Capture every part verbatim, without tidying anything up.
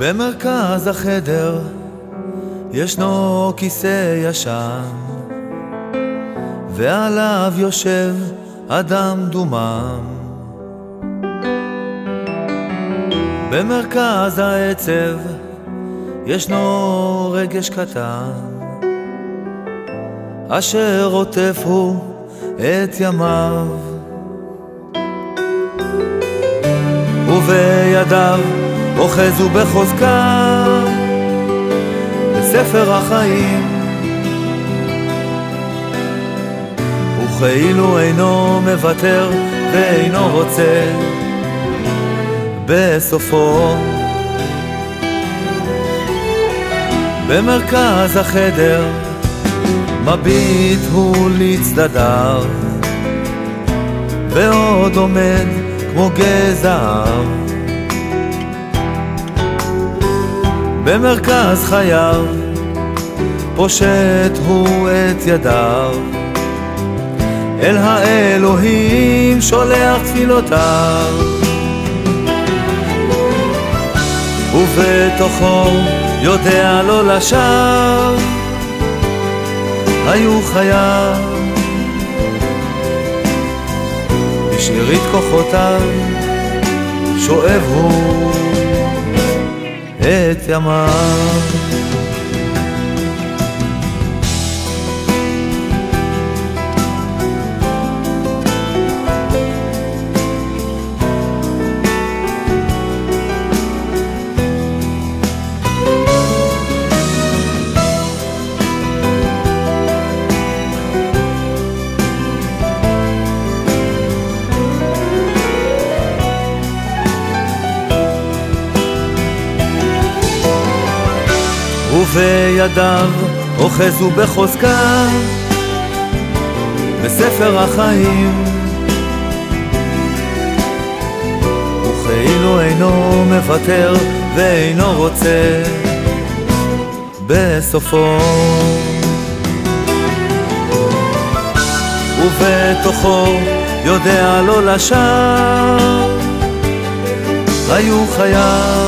במרכז החדר ישנו כיסא ישן, ועליו יושב אדם דומם. במרכז העצב ישנו רגש קטן, אשר עוטף הוא את ימיו, ובידיו אוחז ובחוזקה בספר החיים, וכאילו אינו מוותר ואינו רוצה בסופו. במרכז החדר מביט הוא לצדדיו, ועוד עומד כמו גזעם. במרכז חייו פושט הוא את ידיו, אל האלוהים שולח תפילותיו, ובתוכו יודע לא לשווא היו חייו. בשארית כוחותיו שואב הוא את ימיו. ובידיו אוחז ובחוזקה בספר החיים, וכאילו אינו מוותר ואינו רוצה בסופו. ובתוכו יודע לא לשווא היו חייו.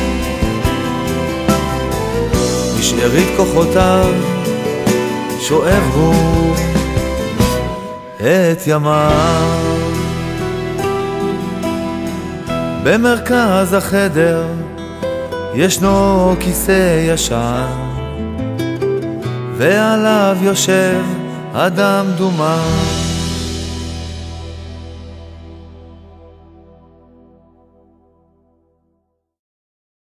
בשארית כוחותיו שואב הוא את ימיו. במרכז החדר ישנו כיסא ישן, ועליו יושב אדם דומם.